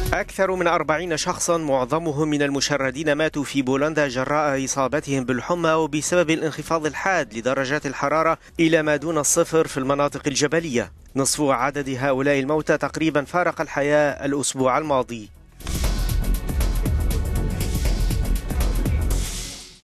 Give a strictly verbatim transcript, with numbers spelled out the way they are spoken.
أكثر من أربعين شخصا معظمهم من المشردين ماتوا في بولندا جراء إصابتهم بالحمى وبسبب الانخفاض الحاد لدرجات الحرارة إلى ما دون الصفر في المناطق الجبلية. نصف عدد هؤلاء الموتى تقريبا فارق الحياة الأسبوع الماضي.